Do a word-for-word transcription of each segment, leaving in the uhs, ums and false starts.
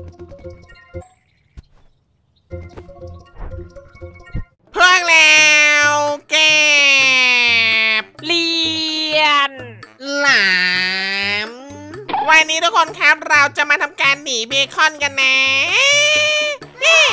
เพิ่งแล้วแกบเลียนหลามวันนี้ทุกคนครับเราจะมาทำการหนีเบคอนกันนะเย้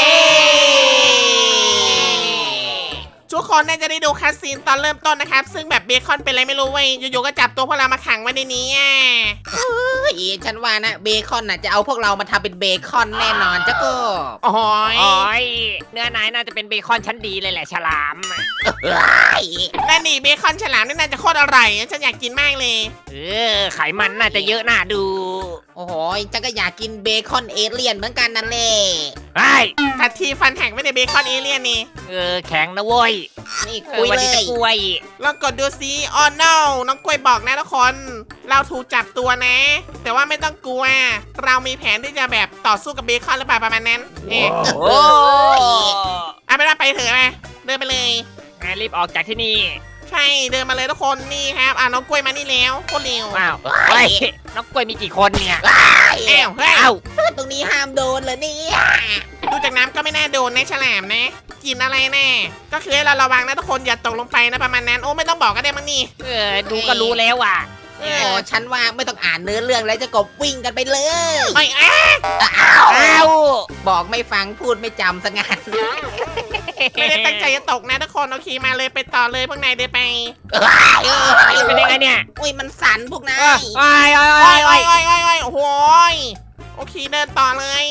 ทุกคนน่าจะได้ดูคัสซีนตอนเริ่มต้นนะครับซึ่งแบบเบคอนเป็นอะไรไม่รู้เว้ยอยู่ๆก็จับตัวพวกเรามาขังไว้ในนี้อ่ะเฮ้ยฉันว่านะเบคอนน่ะจะเอาพวกเรามาทำเป็นเบคอนแน่นอนจ้ะก็โอ้ยโอ้ยเนื้อนายน่าจะเป็นเบคอนชั้นดีเลยแหละฉลามนั่นนี่เบคอนฉลามนี่น่าจะโคตรอร่อยฉันอยากกินมากเลยเออไขมันน่าจะเยอะน่าดูโอ้โหฉันก็อยากกินเบคอนเอเลี่ยนเหมือนกันนั่นแหละไอ้ตัดทีฟันแข็งไม่ได้เบคอนเอเลี่ยนนี่เออแข็งนะเว้ยนี่คุยเลยกล้วยลองกดดูซิอ๋อ no น้องกล้วยบอกนะทุกคนเราถูกจับตัวนะ แต่ว่าไม่ต้องกลัวเรามีแผนที่จะแบบต่อสู้กับเบคอนหรือเปล่าประมาณนั้นเอ๊ะโอ้เอาไปว่าไปเถอะมาเดินไปเลยรีบออกจากที่นี่ใช่เดินมาเลยทุกคนนี่ครับอ่ะน้องกล้วยมานี่แล้วโคตรเร็วว้าวเฮ้ยน้องกล้วยมีกี่คนเนี่ยเอ้าเฮ้ยตรงนี้ห้ามโดนเลยเนี่ยดูจากน้ำก็ไม่น่าโดนนะฉลามนะกินอะไรแน่ก็คือให้เราระวังนะทุกคนอย่าตกลงไปนะประมาณนั้นโอ้ไม่ต้องบอกก็ได้มั้งนี่เออดูก็รู้แล้วอ่ะโอ้ฉันว่าไม่ต้องอ่านเนื้อเรื่องแล้วจะกบวิ่งกันไปเลยไอ้อ้าวบอกไม่ฟังพูดไม่จำสักงานไม่ได้ตั้งใจจะตกนะทุกคนโอเคมาเลยไปต่อเลยพวกนายเดินไปเป็นยังไงเนี่ยอุ้ยมันสั่นพวกนายโอ้ยโอ้ยโอ้ยโอ้ยโอ้ยโอ้ยโอ้โหโอเคเดินต่อเลย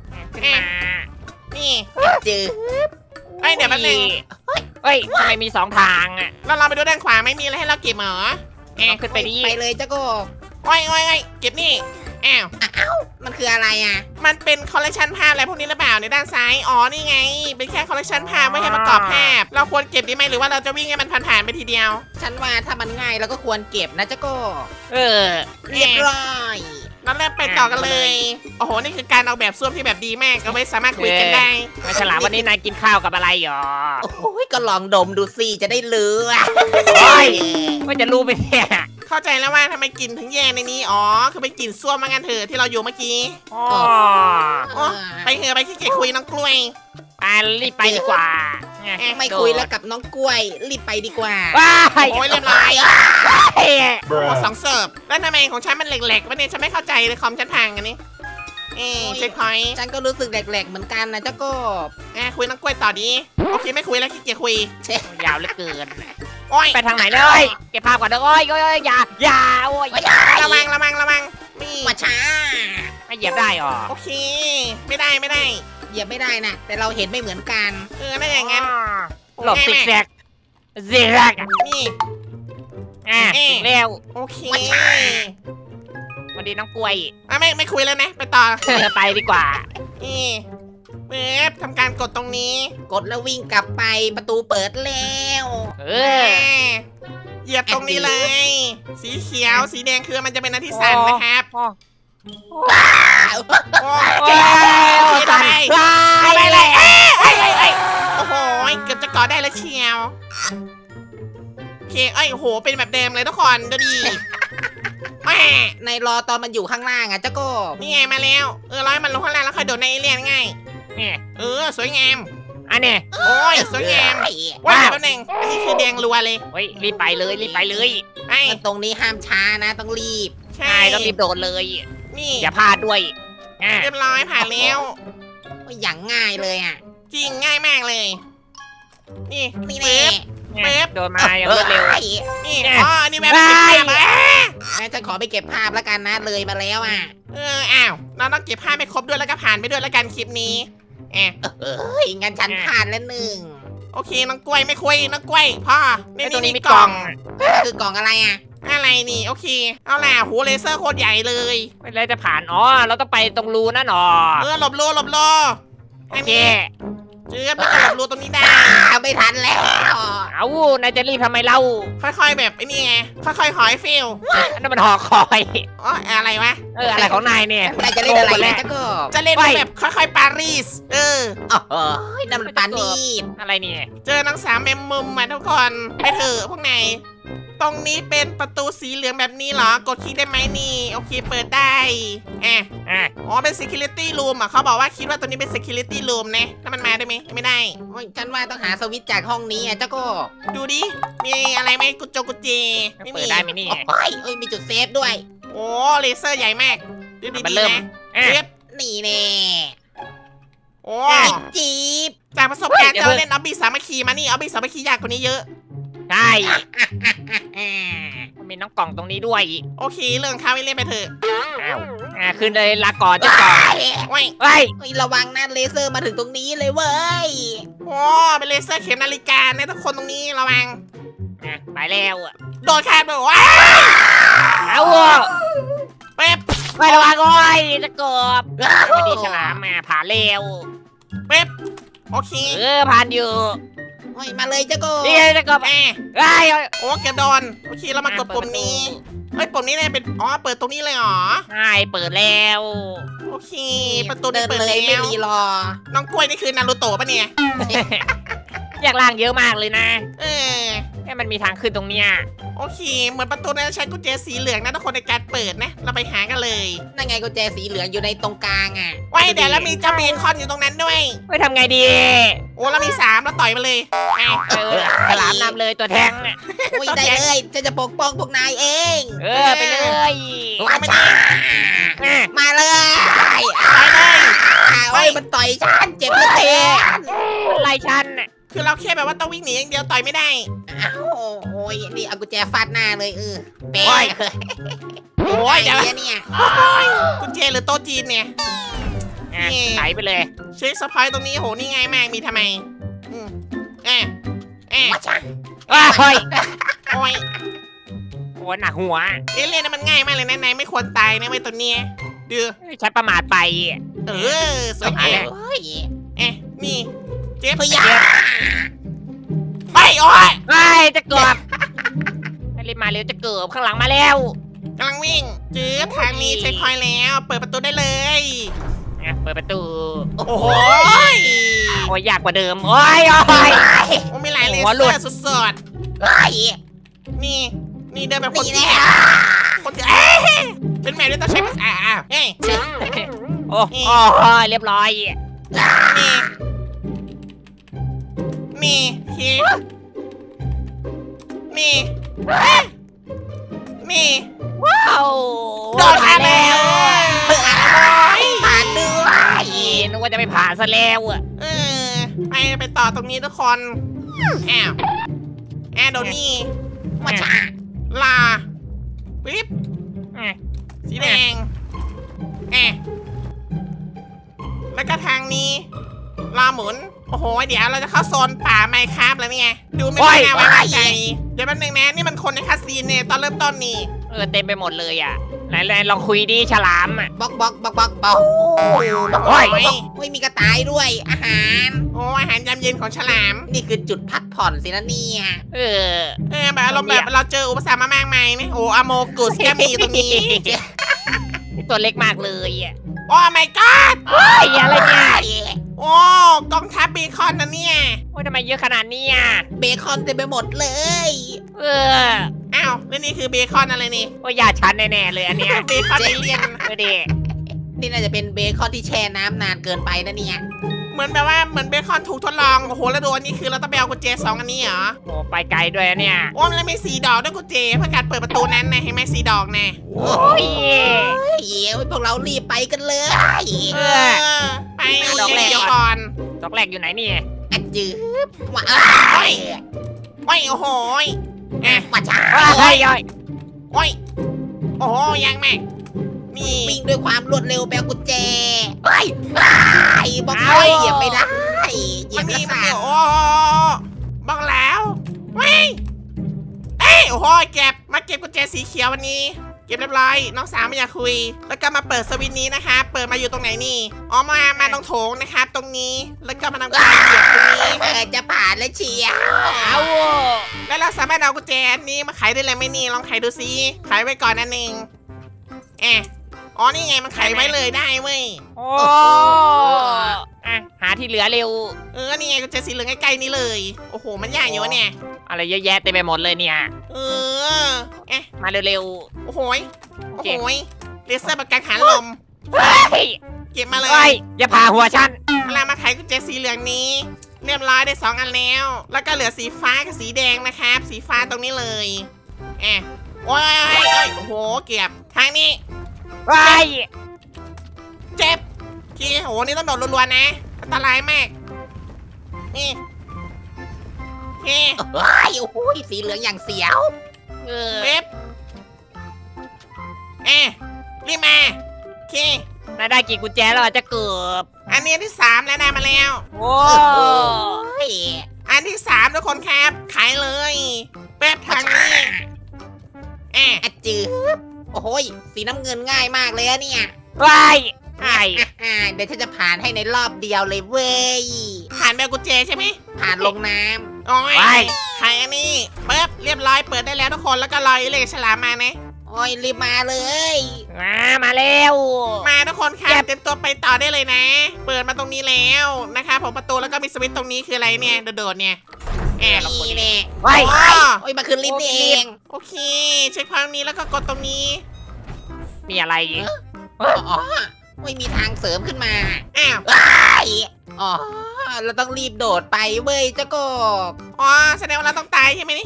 นี่จืดไอเดี๋ยวแป๊บนึงเฮ้ยทำไมมีสองทางอ่ะเราเราไปดูด้านขวาไม่มีอะไรให้เราเก็บเหรอขึ้นไปดิไปเลยจ้าก็โอ้ยโอ้ยโอ้ยเก็บนี่อ้าวอ้าวมันคืออะไรอ่ะมันเป็นคอลเลคชันภาพอะไรพวกนี้หรือเปล่าในด้านซ้ายอ๋อนี่ไงเป็นแค่คอลเลคชันภาพไม่ให้ประกอบภาพเราควรเก็บดีไหมหรือว่าเราจะวิ่งให้มันผ่านๆไปทีเดียวฉันว่าถ้ามันง่ายเราก็ควรเก็บนะจ้าก็เออเรียบร้อยเราเริ่มไปต่อกันเลยโอ้โหนี่คือการเอาแบบส้วมที่แบบดีมากก็ไม่สามารถคุยกันได้มาฉลามวันนี้นายกินข้าวกับอะไรหรอโอ้ยก็ลองดมดูสิจะได้รู้โอ้ยว่าจะรู้ไปเนี่ยเข้าใจแล้วว่าทำไมกลิ่นถึงแย่ในนี้อ๋อคือเป็นกลิ่นส้วมมางั้นเถอะที่เราอยู่เมื่อกี้อ๋อไปเถอะไปขี้เกียจคุยน้องกล้วยไปรีบไปดีกว่าไม่คุยแล้วกับน้องกล้วยรีบไปดีกว่าโอ้ยเรียบร้อยโอ้สองเสิร์ฟแล้วทำไมของฉันมันแหลกๆวะเนี่ยฉันไม่เข้าใจเลยคอมฉันพังกันนี่เอ๊ะเช็คพอยต์ฉันก็รู้สึกแหลกๆเหมือนกันนะเจ้าก็แอบคุยน้องกล้วยต่อดีโอเคไม่คุยแล้วขี้เกียจคุยเช็คยาวเหลือเกินโอ้ยไปทางไหนเลยเก็บภาพก่อนเด้อโอ้ยโอ้ยอย่าอย่าโอ้ยระวังระวังระวังนี่มาช้าไม่เหยียบได้หรอโอเคไม่ได้ไม่ได้เหยียบไม่ได้นะแต่เราเห็นไม่เหมือนกันเออไม่อย่างงั้นหลบซิกแซกซิกแซกนี่อ่ะถึงแล้วโอเควันดีน้องกล้วยอ่ะไม่ไม่คุยแล้วนะไปต่อไปดีกว่านี่เว็บทำการกดตรงนี้กดแล้ววิ่งกลับไปประตูเปิดแล้วเออเหยียบตรงนี้เลยสีเขียวสีแดงคือมันจะเป็นอันที่สั่นนะครับโอ้ยไปไปเลยโอ้โหเกือบจะกอดได้แล้วเชียวโอเคเอ้ยโหเป็นแบบเดิมเลยทุกคนดูดีแม่ในรอตอนมันอยู่ข้างล่างอ่ะเจ้าก็นี่ไงมาแล้วเออร้อยมันลงข้างล่างแล้วค่อยโดดในเอเลี่ยนง่ายนี่เออสวยงามอันนี้โอ้ยสวยงามว้าวแป๊บนึงอันนี้คือแดงรัวเลยเฮ้ยรีบไปเลยรีบไปเลยไอ้ตรงนี้ห้ามช้านะต้องรีบใช่ต้องรีบโดดเลยนี่อย่าพลาดด้วยเรียบร้อยผ่านแล้วอย่างง่ายเลยอ่ะจริงง่ายมากเลยนี่นี่แน่เป๊บโดนมาอย่างรวดเร็วนี่อ๋อนี่แม่ไปเก็บภาพแล้วจะขอไปเก็บภาพแล้วกันนะเลยมาแล้วอ่ะเอออ้าวเราต้องเก็บภาพไม่ครบด้วยแล้วก็ผ่านไปด้วยแล้วกันคลิปนี้เอองั้นฉันผ่านแล้วหนึ่งโอเคน้องกล้วยไม่คุยน้องกล้วยพ่อนี่ตัวนี้มีกล่องคือกล่องอะไรอ่ะอะไรนี่โอเคเอาล่ะหัวเลเซอร์โคตรใหญ่เลยไม่เลยจะผ่านอ๋อเราต้องไปตรงรูนั่นหรอเออหลบรูหลบรูโอเคเจือบไม่หลบรูตรงนี้ได้ไม่ทันแล้วเอานายจะรีบทำไมเล่าค่อยๆแบบไอ้นี่ไงค่อยๆหอยฟิลนั่นมันหอคอยอ๋ออะไรวะเอออะไรของนายเนี่ยนายจะเล่นอะไรนะก็จะเล่นแบบค่อยๆปารีสเออโอ้ยนั่นมันปารีสอะไรเนี่ยเจอนังสามแมมมุมมาทุกคนไปเถอะพวกนายตรงนี้เป็นประตูสีเหลืองแบบนี้เหรอกดคลิกได้ไหมนี่โอเคเปิดได้อ่ะอ่ะอ๋อเป็น security room อ่ะเขาบอกว่าคิดว่าตัวนี้เป็น security room นะแล้วมันมาได้ไหมไม่ได้โอ้ยฉันว่าต้องหาสวิตช์จากห้องนี้อ่ะเจ้าก็ดูดิมีอะไรไหมกุญจงกุญแจไม่เปิมีดได้ไหมนี่โอ้ยเอ้ยมีจุดเซฟด้วยโอ้เลเซอร์ใหญ่มากดูมันดีเริ่ๆมนะอ่ะเรียบนี่แน่โอ้จีบจากประสบการณ์ที่เราเล่นออบบี้สามัคคีมานี่ออบบี้สามัคคียากกว่านี้เยอะใช่มีน้องกล่องตรงนี้ด้วยโอเคเรื่องข้าวไม่เล่นไปเถอะอ้าวอ่ะขึ้นเลยลาก่อนเจ้ากล่องโอ้ยเฮ้ยเฮ้ยระวังนะเลเซอร์มาถึงตรงนี้เลยเว้ยโอ้เป็นเลเซอร์เข็มนาฬิกาเนี่ยทุกคนตรงนี้ระวังอ่ะไปแล้วอ่ะโดนคาดไปว้าเอาอ่ะเป๊บไม่ระวังโอ้ยจะเกือบไม่ดีฉลามมาผ่านเร็วเป๊บโอเคเออผ่านอยู่โอ้ยมาเลยเจ้าก็นี่จะเกือบแอไอ้ยโอ้เกระโดนโอเคเรามากดปุ่มนี้เฮ้ยปุ่มนี้เนี่ยเป็นอ๋อเปิดตรงนี้เลยเหรอใช่เปิดแล้วโอเคประตูเดินี้นเปิดเลยแล้ไม่วรีรอน้องกล้วยนี่คือนารูโตะปะเนี่ยอยากล่างเยอะมากเลยนะเออแค่มันมีทางขึ้นตรงเนี้ยโอเคเหมือนประตูนั้นใช้กุญแจสีเหลืองนะทุกคนในการเปิดนะ เราไปหากันเลยนั่นไงกุญแจสีเหลืองอยู่ในตรงกลางอ่ะไว้เดี๋ยวแล้วมีเจ้าเบคอนอยู่ตรงนั้นด้วยไม่ทำไงดีโอ้เรามีสามแล้วต่อยมาเลยไอ้เออฉลามนำเลยตัวแทงน่ะโอ้ยได้เลยฉันจะปกป้องพวกนายเองเออไปเลยมาจ้าอ่ะมาเลยไปเลยโอ้ยมันต่อยฉันเจ็บเหลือเกินไล่ฉันน่ะคือเราแค่แบบว่าต้องวิ่งหนีอย่างเดียวต่อยไม่ได้อ้าวโอ้ยนี่เอากุญแจฟาดหน้าเลยเออเป๊ะโอ้ยเดี๋ยวไอ้เนี่ยโอ้ยกุญแจหรือโต๊ะจีนเนี่ยอ่ะนี่ไถไปเลยเช็คสปายตรงนี้โหนี่ง่ายมากมีทำไมอืมแอะแอะมาจ้าว้าเฮ้ยโอ้ยโอ้หนักหัวเอเลี่ยนนะมันง่ายมากเลยนะนายไม่ควรตายนะไว้ยตัวเนี้ยดื้อฉันประมาทไปเออสวยเอาแอะแล้วเฮ้ยแอะนี่เจ็บเฮ้ยอย่าไปโอ้ยไอ้จะเกือบให้รีบมาเร็วจะเกือบข้างหลังมาแล้วกำลังวิ่งจืดทางนี้เช็คพอยต์แล้ว เปิดประตูได้เลยอ่ะเปิดประตูโอ้โหโอ้ยยากกว่าเดิม โอ้ยโอ้ยโอ้มีหลายเลหัวหเซลุอดร์สุดเฮ้ยๆนี่ นี่เดินแบบคนนี่ที่แน่คนที่เอ๊ะเป็นแมวที่ต้องใช้ภาษาอ่ะเฮ้ยโอ้โหเรียบร้อยนี่ นี่คีนี่เอ๊ะนี่ว้าวโดนผ่านแล้วเออผ่านด้วยนึกว่าจะไม่ผ่านซะแล้วอ่ะเออไปไปต่อตรงนี้ทุกคนอ้าวแอดโดนี่มาจ้าลาปิ๊บอ่ะสีแดงแอะแล้วก็ทางนี้รอหมุน โอ้โห เดี๋ยวเราจะเข้าโซนป่าไมค์ครับแล้วเนี่ย ดูไม่ค่อยน่าไว้วางใจ เดี๋ยวแป๊บนึงนะ นี่มันคนในคาซีนเนี่ยตอนเริ่มต้นนี่เออเต็มไปหมดเลยอ่ะไหนๆลองคุยดิฉลามอ่ะบอกบอกบอกบอกบอกโอ้ยเฮ้ยมีกระต่ายด้วยอาหารโอ้อาหารยามเย็นของฉลามนี่คือจุดพักผ่อนสินะเนี่ยเออเออแบบอารมณ์แบบเราเจออุปสรรคมามากมายนะโอ้อะโมกุสก็มีตรงนี้ตัวเล็กมากเลยอ่ะโอ้ my god เฮ้ยอะไรเนี่ยโอ้กองทัพเบคอนนะเนี่ยโอ้ยทำไมเยอะขนาดนี้อ่ะเบคอนเต็มไปหมดเลยเอออ้าวแล้วนี่คือเบคอนอะไรนี่โอ้ยยาชันแน่ๆเลยอันเนี้ยเบคอนเอเลียนเออดินี่น่าจะเป็นเบคอนที่แช่น้ำนานเกินไปนะเนี่ยเหมือนแบบว่าเหมือนเบคอนถูกทดลอง โอ้โห แล้วดูอันนี้คือเราต้องไปเอากุญแจสองอันนี้เหรอโอ้ไปไกลด้วยอะเนี่ยโอ้มันมีสีดอกด้วยกุญแจเพื่อการเปิดประตูนั้นนะเห็นไหมสีดอกแน่โอ้ยเฮ้ยพวกเรารีบไปกันเลยเออ ไปดอกแรกเดี๋ยวก่อนดอกแรกอยู่ไหนนี่อัดจืบมาโอ้ยโอ้ยโอ้โหยอ่ะมาจ้าเฮ้ยเฮ้ยโอ้ยโอ้โหยังแม่นี่วิ่งด้วยความรวดเร็วแบลกุญแจเฮ้ยไอ้บอกเลยเหยียบไม่ได้เหยีมัยนบมีกระมันสามีนโอ้บอกแล้วเว้ยเอ้ยโอ้โหเก็บมาเก็บกุญแจสีเขียววันนี้ เก็บเรียบร้อยน้องสาวไม่อยากคุย แล้วก็มาเปิดสวิตช์นี้นะคะ เปิดมาอยู่ตรงไหนนี่อ๋อมามาตรงโถงนะครับ ตรงนี้แล้วก็มาทำการเหยียบตรงนี้เออจะผ่านแล้วเชียวเอาแล้วเราสามารถเอากุญแจอันนี้มาขายได้เลยไหมนี่ลองขายดูซิขายไว้ก่อนนั่นเองแอะอ๋อนี่ไงมันขายไว้เลยได้เว้ยโอ้อ่ะหาที่เหลือเร็วเออนี่ไงกุญแจสีเหลืองใกล้ๆนี่เลยโอ้โหมันใหญ่อยู่วะเนี่ยอะไรเยอะแยะเต็มไปหมดเลยเนี่ยเออเอ๊ะมาเร็วโอ้โหยๆโอ้เก็บโหยเลเซอร์ประกันขาลมเฮ้ยเก็บมาเลเฮ้ยยอย่าผ่าหัวฉันเอาล่ะมาไขกุญแจสีเหลืองนี้ เรียบร้อยได้สองอันแล้ว แล้วก็เหลือสีฟ้ากับสีแดงนะครับ สีฟ้าตรงนี้เลยแอะโอ้ยเอ้ยโอ้โหเก็บทางนี้เฮ้ยเจ็บโอเคโอ้โหนี่ต้องโดดรัวๆนะอันตรายมากนี่โอเคเฮ้ยโอ้โหสีเหลืองอย่างเสียวเออเว็บเอะรีบมาโอเคนายได้กี่กุญแจแล้วอะจะเกือบอันนี้อันที่สามแล้วได้มาแล้วโอ้โอ้ยอันที่สามทุกคนครับขายเลยเว็บทางนี้เอะอะจืบโอ้โหสีน้ำเงินง่ายมากเลยอะเนี่ยเฮ้ยไอ้อ่าเดี๋ยวฉันจะผ่านให้ในรอบเดียวเลยเว้ยผ่านแมวกุญแจใช่ไหมผ่านลงน้โอ้ยไปขายอันนี้เปิ๊บเรียบร้อยเปิดได้แล้วทุกคนแล้วก็รอเลยฉลามมานะำโอ้ยรีบมาเลยมามาเร็วมาทุกคนค่ะเก็บเต็มตัวไปต่อได้เลยนะ เปิดมาตรงนี้แล้วนะคะผมประตูแล้วก็มีสวิตช์ตรงนี้คืออะไรเนี่ยโดดๆเนี่ยแอบนี่แน่เฮ้ยอ๋อโอ้ยมาขึ้นลิฟต์นี่เองโอเค เช็คพอยต์ตรงนี้แล้วก็กดตรงนี้มีอะไรอีกอ๋อไม่มีทางเสริมขึ้นมาอ้าวว้ายอ๋อเราต้องรีบโดดไปเว้ยเจ้ากบอ๋อแสดงว่าเราต้องตายใช่ไหมนี่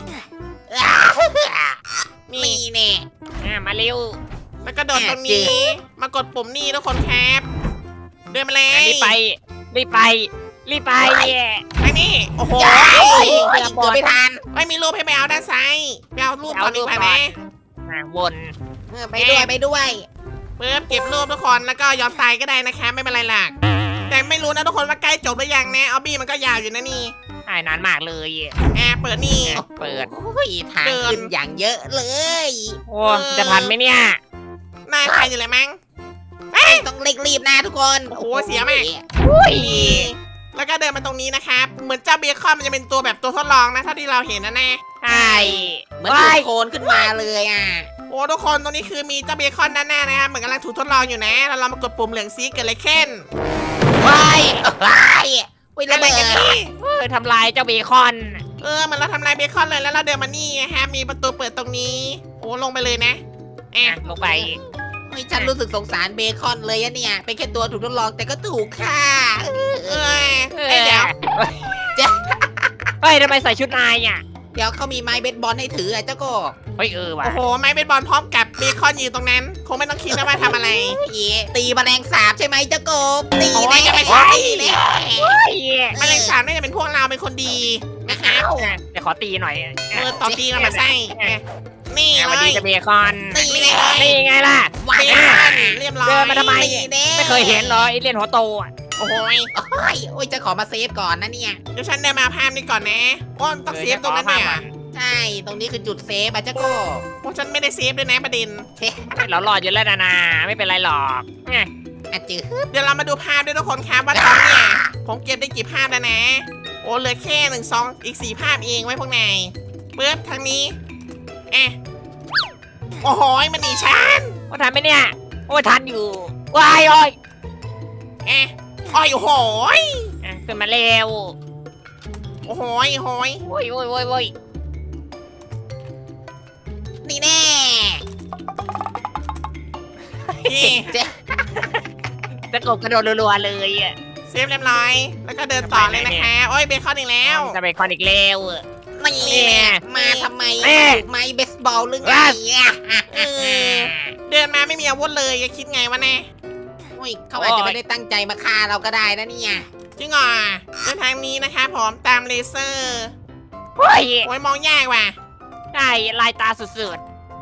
นี่นี่แน่อ่ะมาเร็วแล้วก็โดดตรงนี้ มากดปุ่มนี่ทุกคนครับเดินมาเลยอ่ะรีบไปรีบไปรีบไปอันนี้โอ้โหย้ายโอ้ยเกือบไม่ทันไม่มีรูปให้ไปเอาด้านซ้ายไปเอารูปก่อนดีกว่านะอ่ะวนเออไปด้วยไปด้วยเปิ๊บเก็บรูปทุกคนแล้วก็ยอมตายก็ได้นะคะไม่เป็นไรหรอกแต่ไม่รู้นะทุกคนว่าใกล้จบหรือยังนะออบบี้มันก็ยาวอยู่นะนี่อ่านานมากเลยแอบเปิดนี่เปิดโอ้ยทางขึ้นอย่างเยอะเลยโอ้จะทันไหมเนี่ยหน้าใครอยู่เลยมั้งต้องเร่งรีบนะทุกคนโอ้โหเสียมากอุ้ยแล้วก็เดินมาตรงนี้นะครับเหมือนเจ้าเบคอนมันจะเป็นตัวแบบตัวทดลองนะเท่าที่เราเห็นนะแน่ใช่เหมือนถูกโคนขึ้นมาเลยอ่ะโอ้ทุกคนตรงนี้คือมีเจ้าเบคอนด้านหน้านะครับเหมือนกำลังถูกทดลองอยู่นะแล้วเรามากดปุ่มเหลืองซีเกิดอะไรขึ้นว้ายว้ายว้ยระอะไรเบิกันดนี่เออทำลายเจ้าเบคอนเออเหมันเราทำลายเบคอนเลยแล้วเราเดินมานี่ฮะมีประตูเปิดตรงนี้ โอ้ลงไปเลยนะแออ่ะบลงไปเฮ้ยฉันรู้สึกสงสารเบคอนเลยอะเนี่ย เป็นแค่ตัวถูกทดลองแต่ก็ถูกค่ะเออไอยเดี๋ยวเฮ้ยทำไมใส่ชุดนายอ่ะเดี๋ยวเขามีไม้เบสบอลให้ถืออ่ะเจ้าก็เฮ้ยเออว่ะโอ้โหไม้เบสบอลพร้อมกับเบคอนอยู่ตรงนั้น คงไม่ต้องคิดนะว่าทำอะไรเอ๋ตีแมลงสาบใช่ไหมเจ้ากบตีโอ้ยแน่อย่าไปใช้แน่เฮ้ยแมลงสาบน่าจะเป็นพวกเราเป็นคนดีนะครับอ่ะเดี๋ยวขอตีหน่อยเออต่อตีกันมาไส้เนี่ยนี่สเลวัสดียเจ้าเบคอนตีแน่นี่ไงล่ะว้าเบยคอนเรียบร้อยเดินมาทำไมตีแน่ไม่เคยเห็นเหรอไอเลียนหัวโตอ่ะโอ้โหยโอ้ยโอ้ยจะขอมาเซฟก่อนนะเนี่ยเดี๋ยวฉันเดินมาภาพนี้ก่อนนะโอ้ต้องเซฟตรงนั้นเนี่ยใช่ ตรงนี้คือจุดเซฟอ่ะเจ้าก็โอ้ฉันไม่ได้เซฟด้วยนะประเด็นเรารอดอยู่แล้วนะนาไม่เป็นไรหรอกไงอะจือเดี๋ยวเรามาดูภาพด้วยทุกคนครับว่าตอนเนี้ยผมเก็บได้กี่ภาพแล้วนะ โอ้เหลือแค่หนึ่งสองอีกสี่ภาพเองไว้พวกนายเปิ๊บทางนี้เอะโอ้โหยมันหนีฉันว่าทันไหมเนี่ยโอ้ยทันอยู่ว้ายโอ้ยเอะอ้อยโอ้โหยอ่ะขึ้นมาเร็วโอ้โหยโอ้โหยโอ้ยโอ้ยโอ้ยโอ้ยนี่แน่นี่เจ๊จะกบกระโดดรัวๆเลยอ่ะเซฟเรียบร้อย แล้วก็เดินต่อเลยนะคะโอ้ยเบคอนอีกแล้วจะไปคอนอีกแล้วนี่แน่มาทำไมเอ๊ะถูกไม้เบสบอลหรือไงเออเดินมาไม่มีอาวุธเลยจะคิดไงวะแน่โอ้ยเขาอาจจะไม่ได้ตั้งใจมาฆ่าเราก็ได้นะเนี่ยจริงเหรอเดินทางนี้นะคะผมตามเลเซอร์เฮ้ยโอ้ยมองยากว่ะใช่ลายตาสุด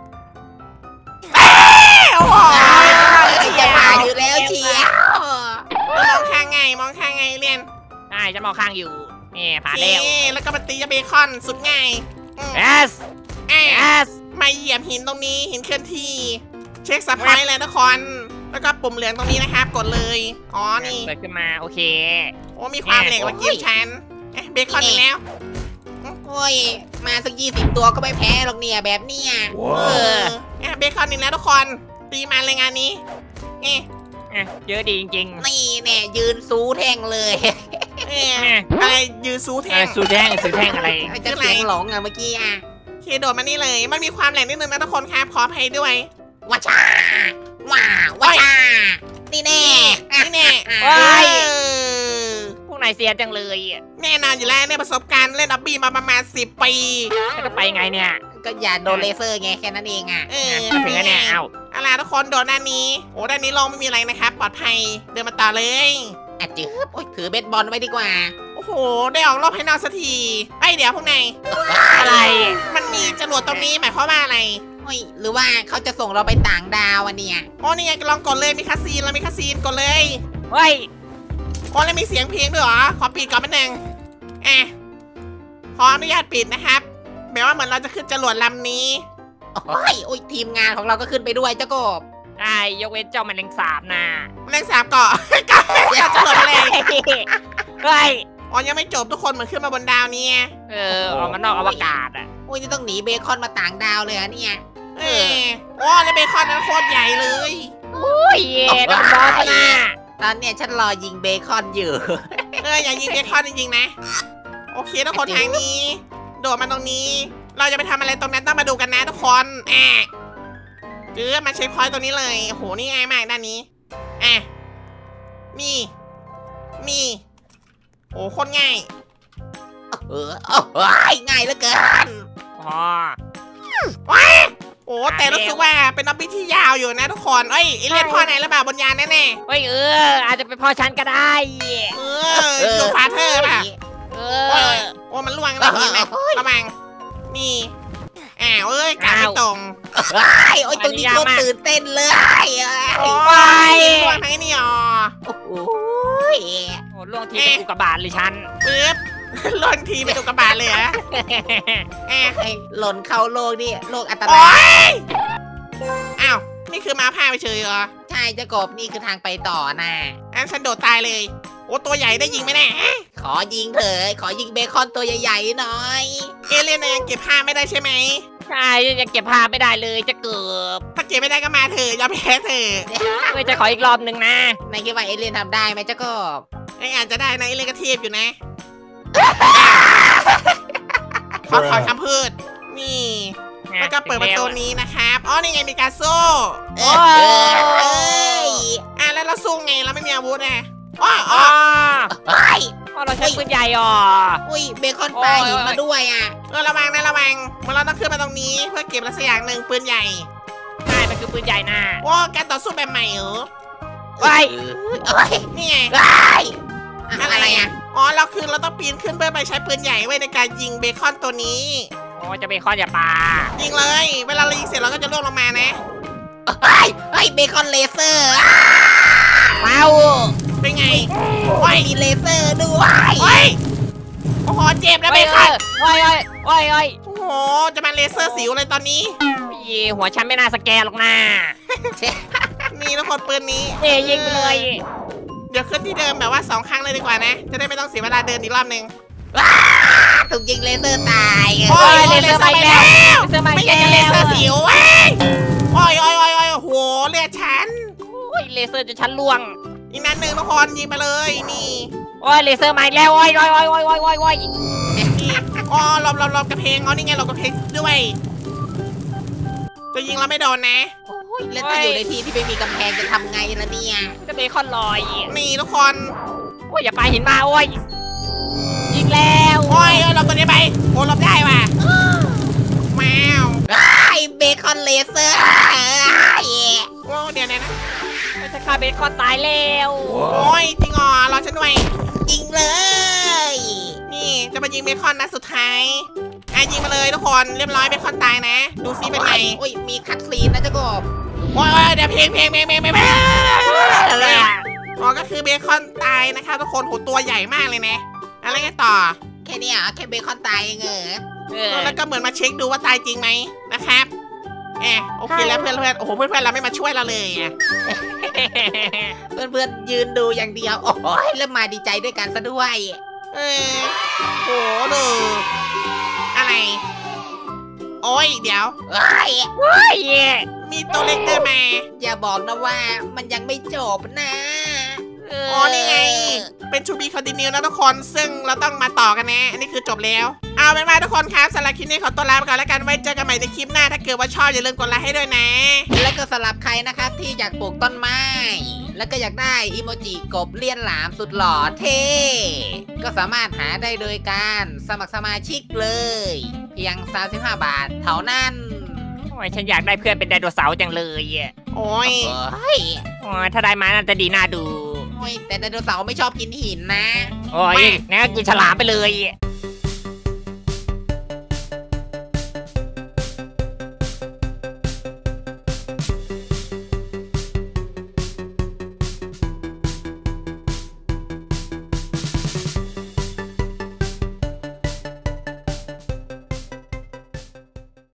โอ้โหจะมาอยู่แล้วเชียวมองข้างไงมองข้างไงเรียนๆใช่จะมองข้างอยู่นี่ผ่านเอ๊แล้วแล้วก็มาตีจะเบคอนสุดง่ายอืมเอสเอ๊ะเอสมาเหยียบหินตรงนี้หินเคลื่อนที่ เช็คสับไพรส์เลยทุกคน แล้วก็ปุ่มเหลืองตรงนี้นะครับ กดเลย อ๋อ นี่เปิดขึ้นมาโอเคโอ้มีความเหล็กกว่ากิฟชันเอ๊ะเบคอนอีกแล้วโอ้ยมาสักยี่สิบตัวก็ไม่แพ้หรอกเนี่ยแบบเนี้ยเออเอ๊ะเบคอนอีกแล้วทุกคน ตีมันเลยงานนี้เอ๊ะเยอะดีจริงนี่แน่ยืนซูแท่งเลยเอออะไรยืนซูๆแท่งสูแท่งสูแท่งอะไรจะเสียงหลงอะเมื่อกี้อะโอเคโดดมานี่เลย มันมีความแหลมนิดนึงนะทุกคนครับขออภัยด้วยว้าชาว้าว้าชานี่แน่นี่แน่ว้ายเออพวกนายเสียจังเลยอ่ะแน่นอนอยู่แล้วเนี่ยประสบการณ์เล่นดับบี้มาประมาณสิบปีจะไปไงเนี่ยก็อย่าโดนเลเซอร์ไงแค่นั้นเองอะเออถึงแล้วเนี่ยเอ้าอะไรทุกคนโดดด้านนี้โอ้ด้านนี้ลองไม่มีอะไรนะครับปลอดภัยเดินมาต่อเลยอ่ะจืบโอ้ยถือเบสบอลไว้ดีกว่าโอ้โหได้ออกรอบให้นอกสักทีไอยเดี๋ยวพวกนายอะไรมันมีจรวดตรงนี้หมายความว่าอะไรโอ้ยหรือว่าเขาจะส่งเราไปต่างดาวอะเนี่ยโอ้นี่ไงลองกดเลยมีคาซีนแล้วมีคาซีนกดเลยเฮ้ยโอ้แล้วมีเสียงเพลงด้วยเหรอขอปิดก่อนแป๊บนึงอ่ะขออนุญาตปิดนะครับแปลว่าเหมือนเราจะขึ้นจรวดลำนี้โอ้ยโอ้ยทีมงานของเราก็ขึ้นไปด้วยเจ้ากบได้ยกเว้นเจ้าแมลงสาบนะแมลงสาบเกาะ เกาะจรวดมาเลยเฮ้ยอ๋อยังไม่จบทุกคนเหมือนขึ้นมาบนดาวเนี่ยเออออกมานอกอวกาศอ่ะโอ้ยนี่ต้องหนีเบคอนมาต่างดาวเลยอะเนี่ยเออโอ้แล้วเบคอนนั้นโคตรใหญ่เลยอุ้ยน้ำบอสนะตอนเนี้ยฉันรอยิงเบคอนอยู่เอออย่ายิงเบคอนจริงๆนะโอเคทุกคนทางนี้ โดดมาตรงนี้ เราจะไปทำอะไรตรงนั้นต้องมาดูกันนะทุกคนอ่ะเจอมาเช็คพอยต์ตรงนี้เลยโอ้โหนี่ง่ายมากด้านนี้อ่ะนี่นี่โอ้โคตรง่ายเออโอ้ยง่ายเหลือเกินอ๋อว้าโอ้แต่รู้สึกว่าเป็นนับบิที่ยาวอยู่นะทุกคนเอ้ยไอเลียนพ่อไหนหรือเปล่าบนยานแน่เฮ้ยเอออาจจะเป็นพ่อฉันก็ได้ๆเอออยู่ฟาเธอร์ป่ะเอโอ้อยโอ้มันล่วงแล้วเห็นไหมระวังนี่อ้าวเอ้ยกาไม่ตรงโอ้ยโอ้ยตรงนี้โคตรตื่นเต้นเลยโอ้ยล่วงทั้งนี้อ๋อโอ้โหโอ้ล่วงทีเป็นอุกกาบาตเลยฉันปึ๊บ ล่นทีเป็นตุกกระบาลเลยเหรอแอะไอ้หล่นเข้าโลกนี่โลกอันตโอ๊รายยอ้าวนี่คือม้าผ้าไปเฉยเหรอใช่เจ้ากบนี่คือทางไปต่อนะอันฉันโดดตายเลยโอ้ตัวใหญ่ได้ยิงไหมแน่ยขอยิงเถอะขอยิงเบคอนตัวใหญ่ๆหน่อยเอเลี่ยนยังเก็บผ้าไม่ได้ใช่ไหมใช่ยังเก็บภาพไม่ได้เลยจะเกือบถ้าเก็บไม่ได้ก็มาเถอะยอมแพ้เถอะเฮ้ยจะขออีกรอบหนึ่งนะนายคิดว่าเอเลี่ยนทำได้ไหมเจ้ากบไอ้อาจจะได้นะเอเลี่ยนก็เทียบอยู่นะขอถอนคำพูดนี่แล้วก็เปิดประตูนี้นะครับอ๋อนี่ไงมีการโซ่เออเอ้ยอ่ะแล้วเราสู้ไงเราไม่มีอาวุธนะอ๋ออ๋อ๋ออเฮ้ยอ๋อเราใช้ปืนใหญ่อ๋ออุ้ยเบคอนปลาหินมาด้วยอ่ะเออระวังนะระวังเมื่อเราต้องขึ้นมาตรงนี้เพื่อเก็บอะไรสักอย่างหนึ่งปืนใหญ่ใช่มันคือปืนใหญ่นะโอ้การต่อสู้แบบใหม่เหรอเฮ้ยเอ้ยนี่ไงเอ้ยอะไรอ่ะอ๋อเราคือเราต้องปีนขึ้นเพื่อไปใช้ปืนใหญ่ไว้ในการยิงเบคอนตัวนี้โอ้จะเบคอนอย่าปายิงเลย เวลาเรายิงเสร็จเราก็จะล่วงลงมานะเฮ้ยเฮ้ยเบคอนเลเซอร์ว้าวเป็นไงโอ้ยมีเลเซอร์ด้วยโอ้ยโอ้โหเจ็บนะเบเฮ้ยคอนเฮ้ยเฮ้ยเฮ้ยเฮ้ยโอ้โหจะมาเลเซอร์สิวเลยตอนนี้หัวฉันไม่น่าสแกนหรอกนะนี่ทุกคนปืนนี้เอ้ยิงไปเลยเดี๋ยวขึ้นที่เดิมแบบว่าสองครั้งเลยดีกว่านะ จะได้ไม่ต้องเสียเวลาเดินอีกรอบนึงถูกยิงเลเซอร์ตายโอ้ยเลเซอร์ไปแล้ววไม่อยากจะเลเซอร์สิวเว้ยโอ้ยโอ้ยโอ้ยโอ้ยโอ้โหเลือดฉันโอ้ยเลเซอร์จะชั้นล่วงอีกนัดหนึ่งทุกคนยิงไปเลยนี่โอ้ยเลเซอร์มาอีกแล้วโอ้ยโอ้ยโอ้ยโอ้ยโอ้ยโอ้ยโอ้ยนี่อ๋อหลบหลบหลบกระเพงอ๋อนี่ไงหลบกระเพงด้วยจะยิงเราไม่โดนนะโอ้ยแล้วถ้าอยู่ในที่ที่ไม่มีกำแพงจะทำไงล่ะเนี่ยจะเบคอนลอยนี่ทุกคนโอ้ยอย่าปาหินมาโอ้ยยิงแล้วโอ้ยเออหลบตัวนี้ไปโอ้หลบได้ว่ะแมวไอ้เบคอนเลเซอร์โอ้เดี๋ยวนะไม่ใช่ฆ่าเบคอนตายแล้วโอ้ยจริงอ๋อรอฉันด้วยยิงเลยนี่จะมายิงเบคอนนะสุดท้ายอ่ะยิงมาเลยทุกคนเรียบร้อยเบคอนตายนะ ดูซิเป็นไงโอ้ยมีคัดซีนนะเจ้ากบโอ้ยโอ้ยเดี๋ยวเพลงเพลงเพลงเพลงเพลงเพลงอ๋อก็คือเบคอนตายนะคะทุกคนโหตัวใหญ่มากเลยนะอะไรกันต่อแค่เนี้ยแค่เบคอนตายเองเหรอเออแล้วก็เหมือนมาเช็คดูว่าตายจริงไหมนะครับแอบโอเคแล้วเพื่อนเพื่อนโอ้โหเพื่อนเพื่อนเราไม่มาช่วยเราเลยอ่ะเพื่อนเพื่อนๆยืนดูอย่างเดียวโอ้ยแล้วมาดีใจด้วยกันซะด้วยเออโหดูอะไรโอ้ยเดี๋ยวเอ้ยเฮ้ยมีตัวเล็กเดินมาอย่าบอกนะว่ามันยังไม่จบนะอ๋อนี่ไงเป็นชูบีคอนติเนียนะทุกคนซึ่งเราต้องมาต่อกันนะอันนี้คือจบแล้วเอาเป็นว่าทุกคนครับสำหรับคลิปนี้ขอตัวลาไปก่อนแล้วกันไว้เจอกันใหม่ในคลิปหน้าถ้าเกิดว่าชอบอย่าลืมกดไลค์ให้ด้วยนะแล้วก็สำหรับใครนะครับที่อยากปลูกต้นไม้ แล้วก็อยากได้อีโมจิกบเลี่ยนหลามสุดหล่อเท่ก็สามารถหาได้โดยการสมัครสมาชิกเลย เพียงสามสิบห้าบาทเท่านั้นโอ้ยฉันอยากได้เพื่อนเป็นไดโนเสาร์จังเลยอ่ะโอ้ยเฮ้ยโอ้ยถ้าได้มาน่าจะดีน่าดูโอ้ยแต่ไดโนเสาร์ไม่ชอบกินหินนะโอ้ยงั้นกินฉลามไปเลยโ